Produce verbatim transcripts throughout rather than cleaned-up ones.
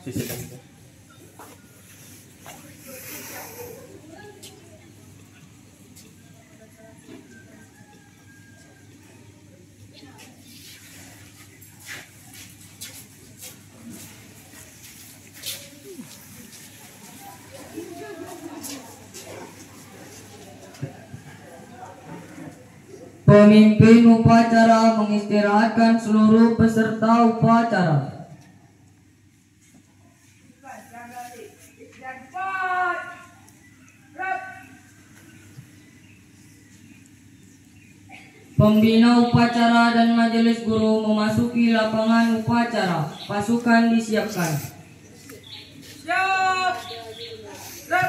Sisihkan. Pemimpin upacara mengistirahatkan seluruh peserta upacara. Pembina upacara dan majelis guru memasuki lapangan upacara. Pasukan disiapkan. Siap. Siap.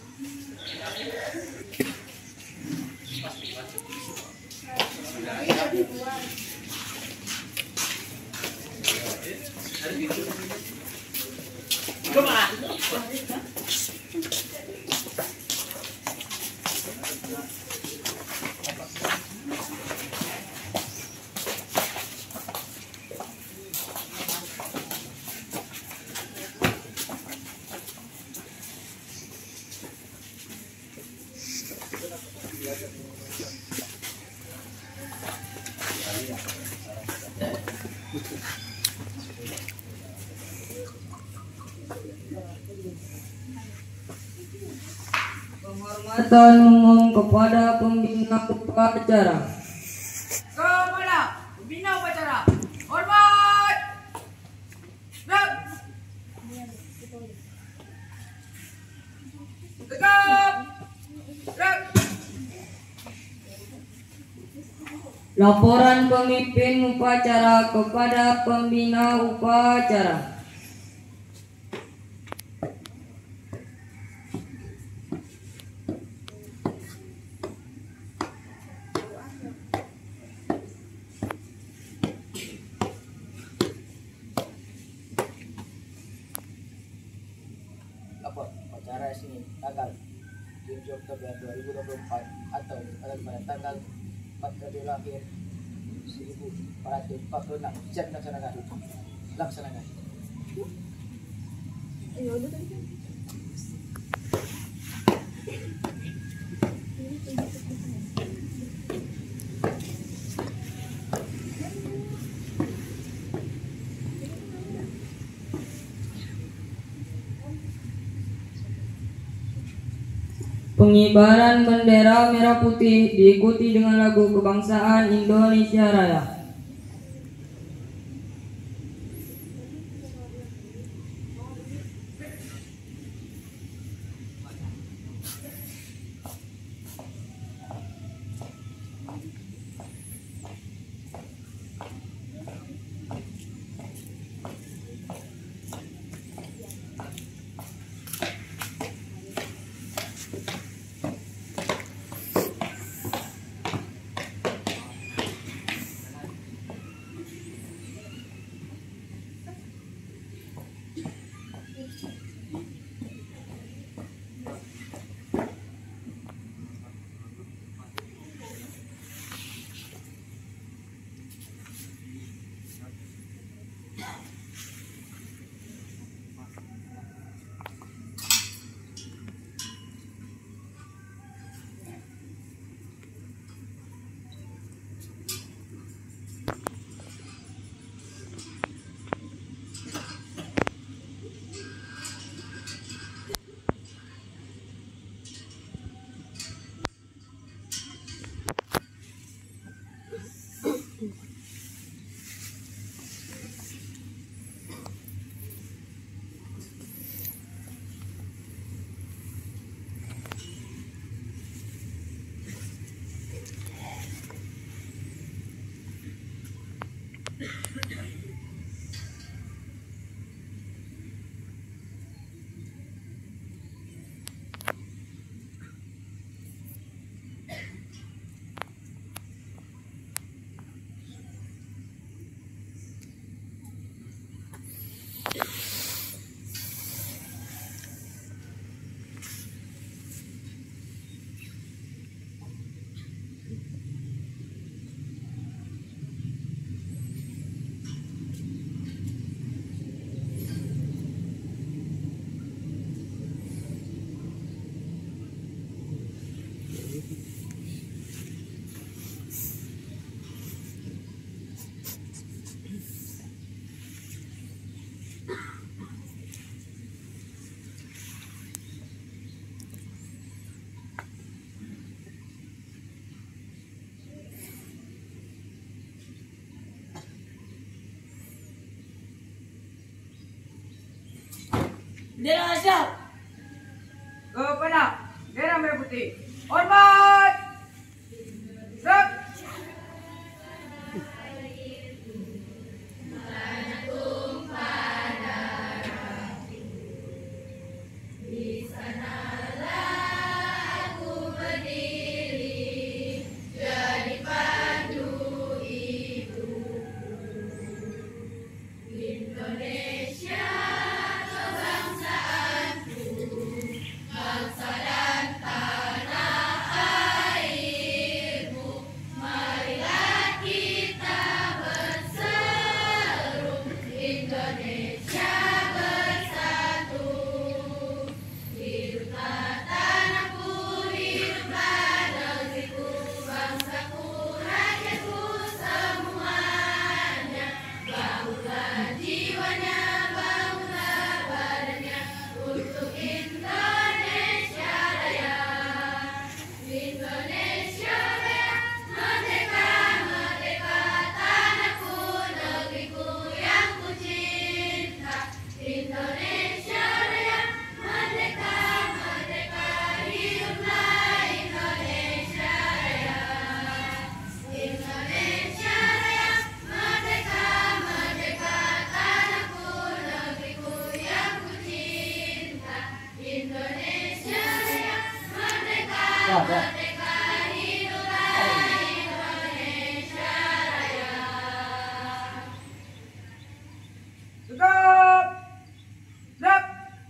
Penghormatan umum kepada pembina upacara. Kepada pembina upacara. Hormat. Siap. Tegap. Siap. Laporan pemimpin upacara kepada pembina upacara. Lapor upacara resmi tanggal tujuh Oktober dua ribu dua puluh empat atau pada tanggal empat Rabiul Akhir seribu empat ratus empat puluh enam. Siap dilaksanakan. Laksanakan. Pengibaran bendera merah putih diikuti dengan lagu kebangsaan Indonesia Raya. Bendera siap. Kepada bendera merah putih. Hormat. Gerak. Ya, ya. Tegap. Gerak.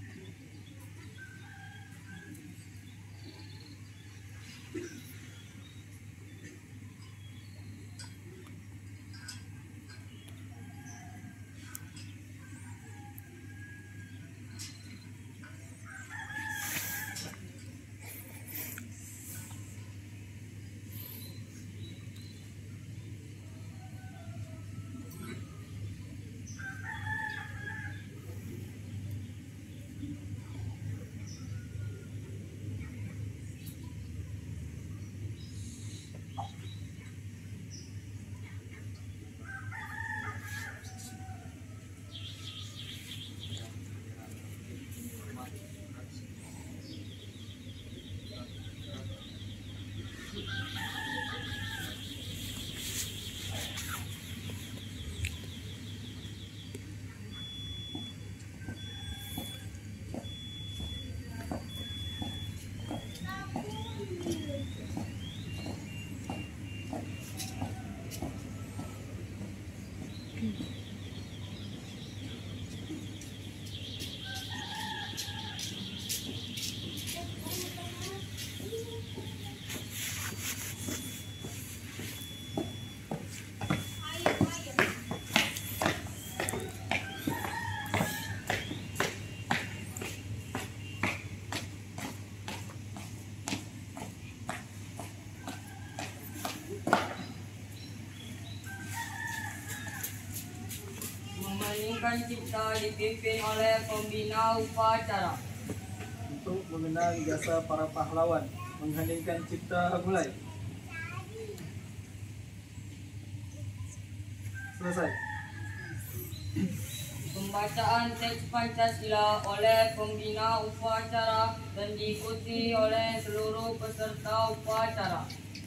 Memalingkan cipta dipimpin oleh pembina upacara. Untuk mengenang jasa para pahlawan, mengheningkan cipta mulai. Selesai. Pembacaan teks Pancasila oleh pembina upacara dan diikuti oleh seluruh peserta upacara.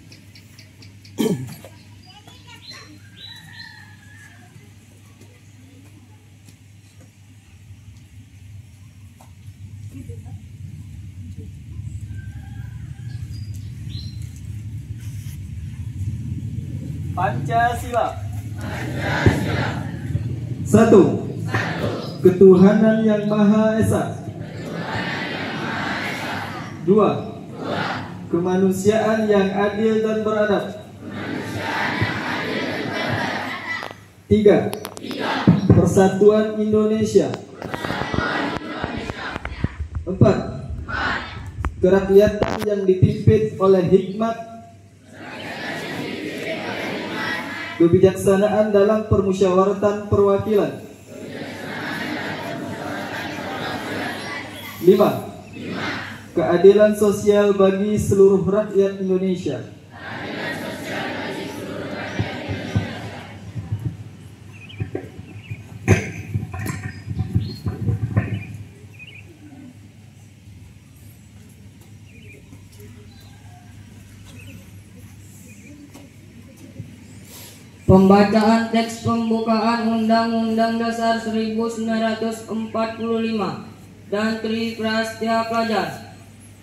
Pancasila. Pancasila. Satu. Ketuhanan yang Maha Esa. Dua. Kemanusiaan yang adil dan beradab. Tiga. Persatuan Indonesia. Empat. Kerakyatan yang dipimpin oleh hikmat, kebijaksanaan dalam permusyawaratan perwakilan. Lima. Keadilan sosial bagi seluruh rakyat Indonesia. Pembacaan teks pembukaan Undang-Undang Dasar seribu sembilan ratus empat puluh lima dan Tri Prastya Pelajar.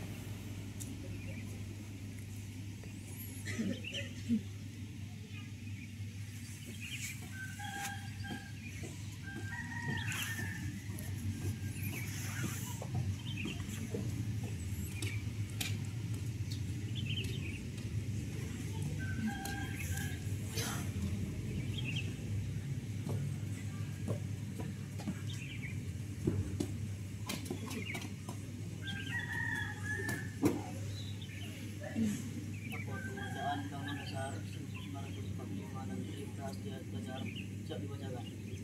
Pembacaan Undang-Undang Dasar seribu sembilan ratus empat puluh lima dan Tri Prastya Pelajar siap dibacakan.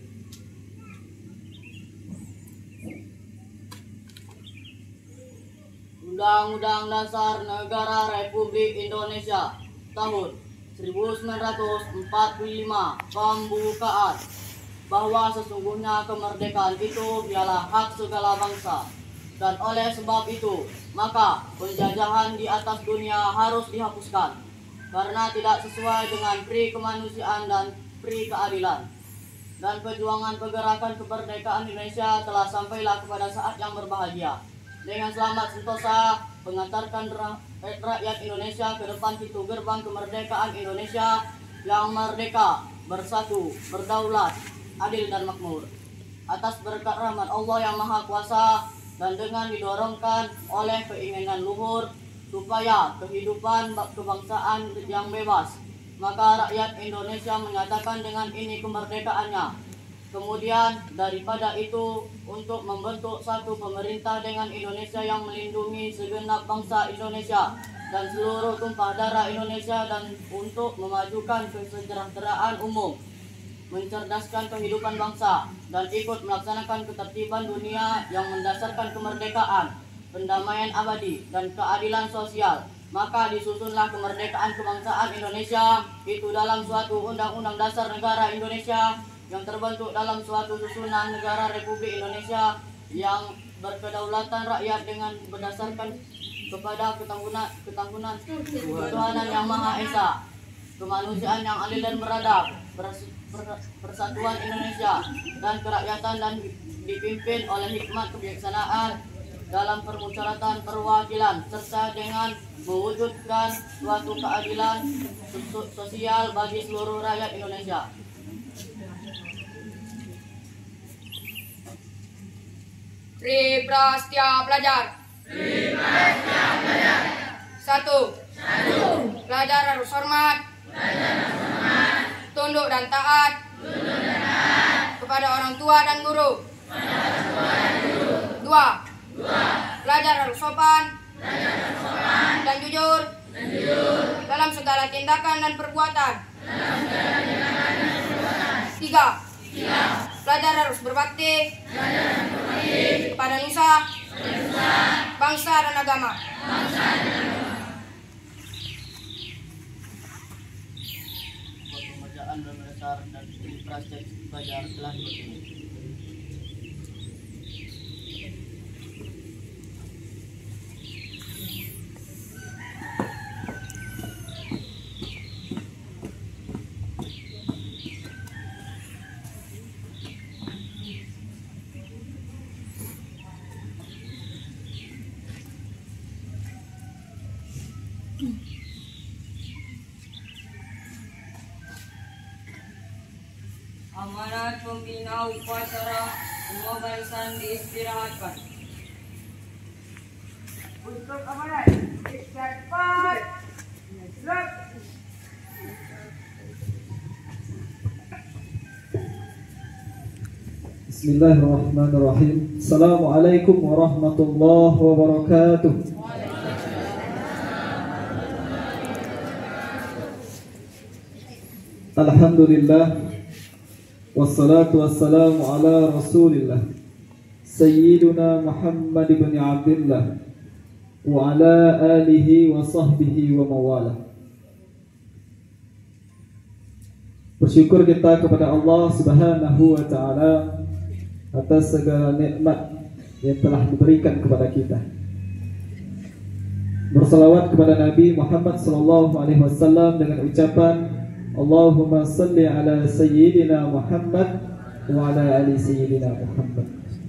Undang-Undang Dasar Negara Republik Indonesia tahun seribu sembilan ratus empat puluh lima pembukaan bahwa sesungguhnya kemerdekaan itu ialah hak segala bangsa, dan oleh sebab itu maka penjajahan di atas dunia harus dihapuskan karena tidak sesuai dengan pri kemanusiaan dan pri keadilan. Dan perjuangan pergerakan kemerdekaan Indonesia telah sampailah kepada saat yang berbahagia. Dengan selamat sentosa mengantarkan rakyat Indonesia ke depan pintu gerbang kemerdekaan Indonesia yang merdeka, bersatu, berdaulat, adil dan makmur. Atas berkat rahmat Allah yang Maha Kuasa dan dengan didorongkan oleh keinginan luhur supaya kehidupan kebangsaan yang bebas, maka rakyat Indonesia menyatakan dengan ini kemerdekaannya. Kemudian daripada itu untuk membentuk satu pemerintah dengan Indonesia yang melindungi segenap bangsa Indonesia dan seluruh tumpah darah Indonesia, dan untuk memajukan kesejahteraan umum, mencerdaskan kehidupan bangsa, dan ikut melaksanakan ketertiban dunia yang mendasarkan kemerdekaan, pendamaian abadi, dan keadilan sosial. Maka disusunlah kemerdekaan kebangsaan Indonesia itu dalam suatu Undang-Undang Dasar Negara Indonesia yang terbentuk dalam suatu susunan negara Republik Indonesia yang berkedaulatan rakyat dengan berdasarkan kepada ketangguhan ketangguhan Tuhanan yang Maha Esa, kemanusiaan yang adil dan beradab, persatuan Indonesia dan kerakyatan, dan dipimpin oleh hikmat kebijaksanaan dalam permusyawaratan perwakilan, serta dengan mewujudkan suatu keadilan sosial bagi seluruh rakyat Indonesia. Tri Prastya Pelajar. Tri Prastya Pelajar. Satu. Satu. Pelajar harus hormat. Pelajar harus hormat. Tunduk dan taat. Tunduk dan taat. Kepada orang tua dan guru. Kepada orang tua dan guru. Dua. Dua. Pelajar harus sopan. Pelajar harus sopan. Dan jujur. Dan jujur. Dalam segala tindakan dan perbuatan. Dalam segala tindakan dan perbuatan. Tiga. Tiga. Pelajar harus berbakti. Pelajar harus berbakti. Kepada nusa. Kepada nusa. Bangsa dan agama. Bangsa dan agama. Pembacaan Undang-Undang Dasar dan Tri Prastya Pelajar telah dibacakan. Amanat pembina upacara semua barisan diistirahatkan. Untuk amanat. Istirahat. Gerak. Bismillahirrahmanirrahim. Assalamualaikum warahmatullahi wabarakatuh. Alhamdulillah, wassalatu wassalamu ala rasulillah Sayyiduna Muhammad ibn Abdillah wa ala alihi wa sahbihi wa mawala. Bersyukur kita kepada Allah Subhanahu wa ta'ala atas segala nikmat yang telah diberikan kepada kita. Bersalawat kepada Nabi Muhammad sallallahu alaihi wasallam dengan ucapan Allahumma salli ala sayyidina Muhammad wa ala ali sayyidina Muhammad.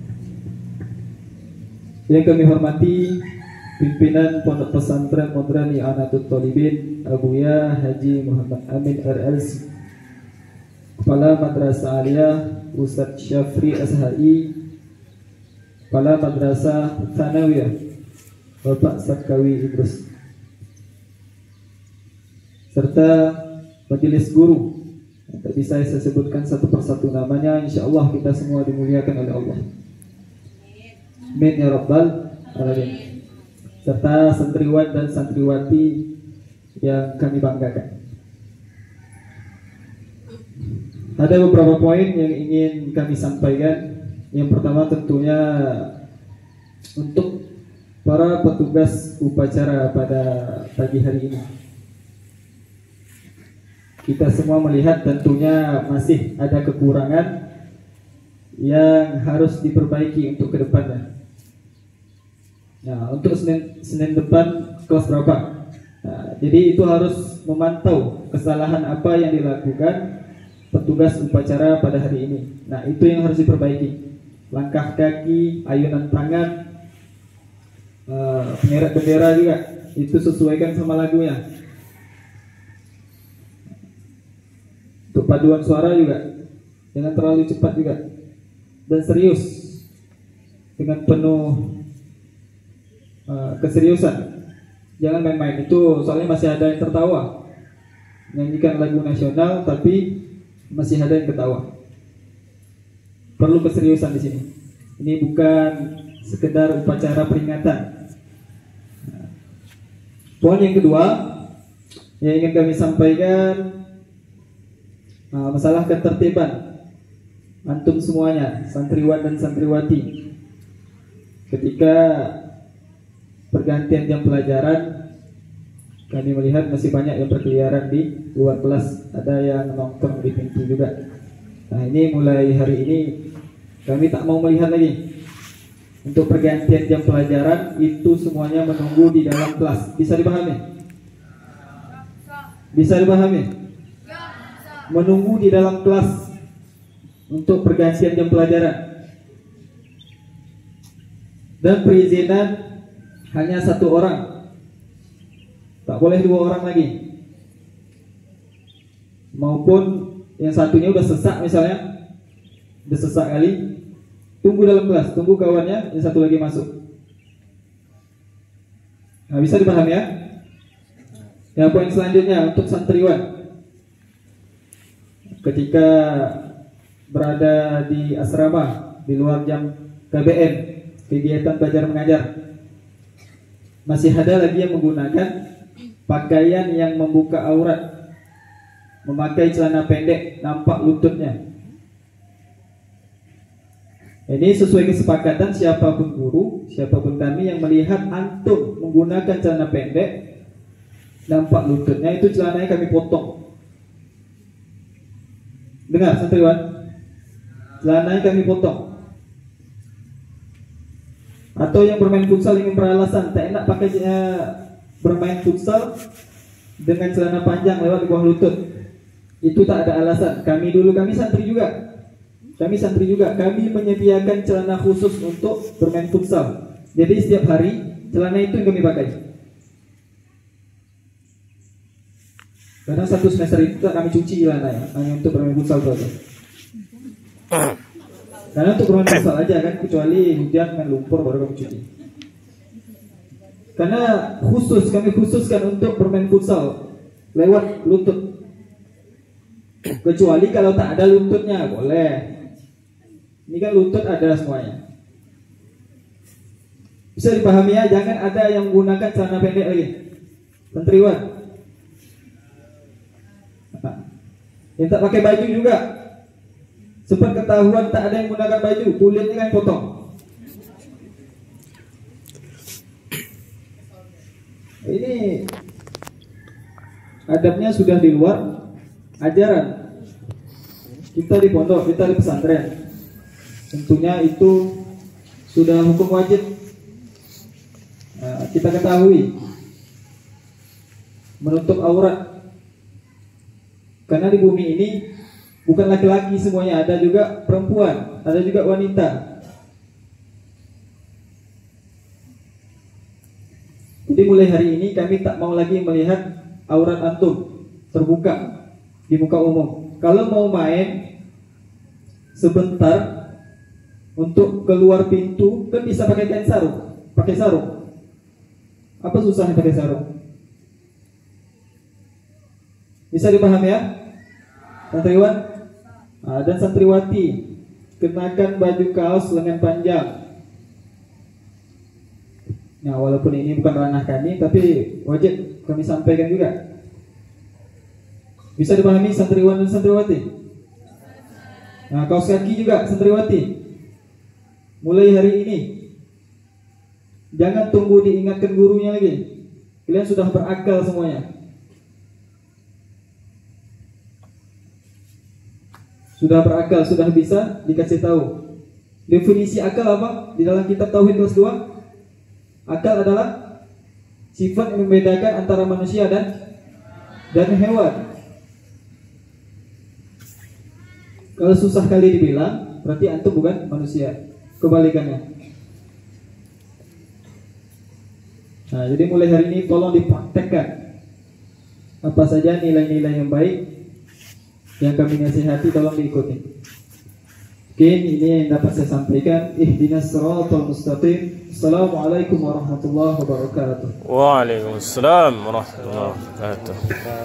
Yang kami hormati pimpinan Pondok Pesantren Modern I'anatul Thalibin Abuya Haji Muhammad Amin R L C, Kepala Madrasah Aliyah Ustadz Syafri S H I, Kepala Madrasah Tsanawiyah Bapak Sarkawi Idrus, serta majelis guru. Tak bisa saya sebutkan satu persatu namanya. Insya Allah kita semua dimuliakan oleh Allah. Amin ya rabbal alamin. Serta santriwan dan santriwati yang kami banggakan. Ada beberapa poin yang ingin kami sampaikan. Yang pertama tentunya untuk para petugas upacara pada pagi hari ini. Kita semua melihat tentunya masih ada kekurangan yang harus diperbaiki untuk ke depannya. Nah, untuk Senin, Senin depan kelas berapa? Nah, jadi itu harus memantau kesalahan apa yang dilakukan petugas upacara pada hari ini. Nah, itu yang harus diperbaiki. Langkah kaki, ayunan tangan, uh, pengerat bendera juga itu sesuaikan sama lagunya. Untuk paduan suara juga jangan terlalu cepat juga, dan serius dengan penuh Uh, keseriusan. Jangan main-main. Itu soalnya masih ada yang tertawa nyanyikan lagu nasional tapi masih ada yang ketawa. Perlu keseriusan di sini. Ini bukan sekedar upacara peringatan. Nah, poin yang kedua yang ingin kami sampaikan, uh, masalah ketertiban antum semuanya, santriwan dan santriwati, ketika pergantian jam pelajaran. Kami melihat masih banyak yang berkeliaran di luar kelas, ada yang nongkrong di pintu juga. Nah, ini mulai hari ini kami tak mau melihat lagi. Untuk pergantian jam pelajaran itu semuanya menunggu di dalam kelas. Bisa dipahami? Bisa dipahami? Menunggu di dalam kelas untuk pergantian jam pelajaran. Dan perizinan hanya satu orang, tak boleh dua orang lagi. Maupun yang satunya udah sesak misalnya, udah sesak kali, tunggu dalam kelas, tunggu kawannya, yang satu lagi masuk. Nah, bisa dipahami ya? Yang poin selanjutnya untuk santriwan, ketika berada di asrama di luar jam K B M, kegiatan belajar mengajar, masih ada lagi yang menggunakan pakaian yang membuka aurat, memakai celana pendek nampak lututnya. Ini sesuai kesepakatan siapapun guru, siapapun kami yang melihat antum menggunakan celana pendek nampak lututnya, itu celananya kami potong. Dengar santriwan, celananya kami potong. Atau yang bermain futsal ingin beralasan tak enak pakai uh, bermain futsal dengan celana panjang lewat di bawah lutut, itu tak ada alasan. Kami dulu kami santri juga, kami santri juga, kami menyediakan celana khusus untuk bermain futsal. Jadi setiap hari celana itu yang kami pakai. Karena satu semester itu kami cuci celana ya, hanya untuk bermain futsal saja. Karena untuk bermain futsal aja kan, kecuali hujan main lumpur baru kami cuci. Karena khusus kami khususkan untuk bermain futsal lewat lutut. Kecuali kalau tak ada lututnya boleh. Ini kan lutut ada semuanya. Bisa dipahami ya, jangan ada yang menggunakan celana pendek lagi. Santriwan, yang tak pakai baju juga. Sempat ketahuan tak ada yang menggunakan baju, kulitnya kan potong. Ini adabnya sudah di luar ajaran. Kita di pondok, kita di pesantren, tentunya itu sudah hukum wajib. Nah, kita ketahui menutup aurat Karena di bumi ini bukan laki-laki semuanya, ada juga perempuan, ada juga wanita. Jadi mulai hari ini kami tak mau lagi melihat aurat antum terbuka di muka umum. Kalau mau main sebentar untuk keluar pintu kan bisa pakai kain sarung, pakai sarung. Apa susahnya pakai sarung? Bisa dipahami ya? Santriwan nah, dan santriwati kenakan baju kaos lengan panjang. Nah, walaupun ini bukan ranah kami, tapi wajib kami sampaikan juga. Bisa dipahami santriwan dan santriwati? Nah, kaos kaki juga santriwati. Mulai hari ini jangan tunggu diingatkan gurunya lagi. Kalian sudah berakal semuanya. Sudah berakal, sudah bisa dikasih tahu. Definisi akal apa? Di dalam kitab Tauhid kelas dua, akal adalah sifat yang membedakan antara manusia dan dan hewan. Kalau susah kali dibilang, berarti antum bukan manusia. Kebalikannya. Nah, jadi mulai hari ini tolong dipraktekkan apa saja nilai-nilai yang baik yang kami nasihati, tolong diikuti. Mungkin ini yang dapat saya sampaikan. Ihdinas siratal mustaqim. Assalamualaikum warahmatullahi wabarakatuh. Waalaikumsalam warahmatullahi wabarakatuh.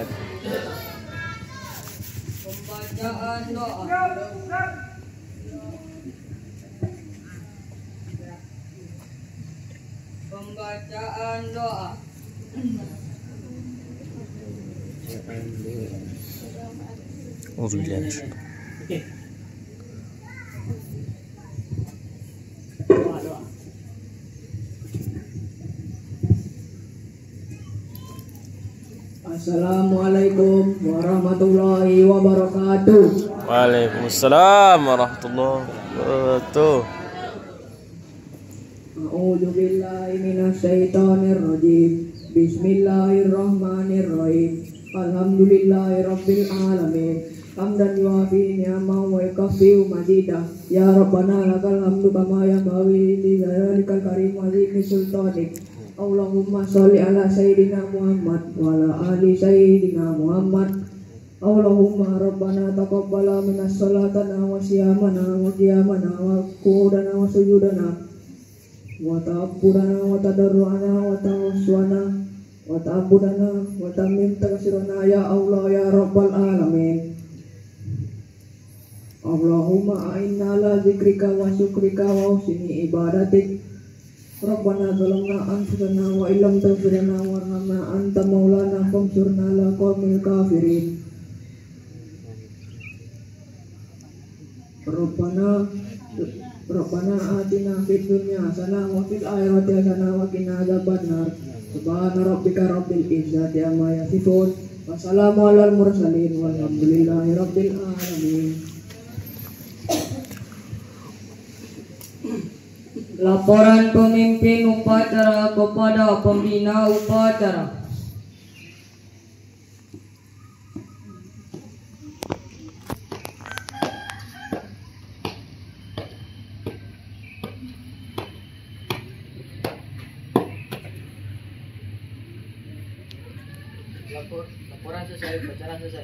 Pembacaan doa. Pembacaan doa. Assalamualaikum warahmatullahi wabarakatuh. Waalaikumsalam warahmatullahi wabarakatuh. A'udzu billahi minasyaitonir rajim. Bismillahirrahmanirrahim. Alhamdulillahirabbil alamin. Hamdan yuafi ni'amahu wa yakfi majidah. Ya Rabbana lakal hamdu kama yanbaghi li dzalikal karim wa li sultanik. Allahumma sholli ala sayyidina Muhammad wa ala ali sayyidina Muhammad. Allahumma rabbana taqabbal minas salatana wa siyamana wa qiyamana wa qu'udana wa sujudana wa ta'abbudana wa tadarruana wa tawassuana wa ta'abbudana wa tamim taksirana ya Allah ya rabbal alamin. Allahumma a'inna ala zikrika wa syukrika wa husni ibadatik. Rabbana zalamna anfusana wa illam taghfir lana warhamna anta maulana fansurna ala qaumil kafirin. Rabbana Rabbana atina fid dunya hasanah wa fil akhirati hasanah wa qina adzabannar. Subhana rabbika rabbil izzati amma yasifun wa salamun alal mursalin walhamdulillahi rabbil alamin. Laporan pemimpin upacara kepada pembina upacara. Lapor, laporan selesai, upacara selesai.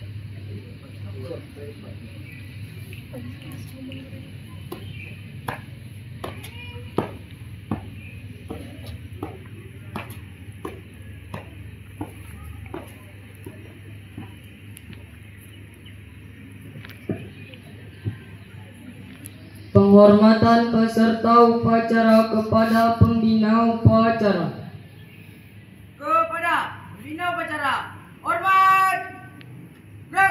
Penghormatan peserta upacara kepada pembina upacara. Kepada pembina upacara, hormat. Gerak.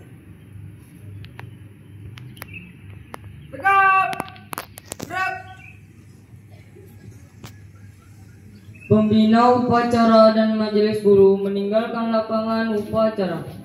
Tegap. Gerak. Pembina upacara dan majelis guru meninggalkan lapangan upacara.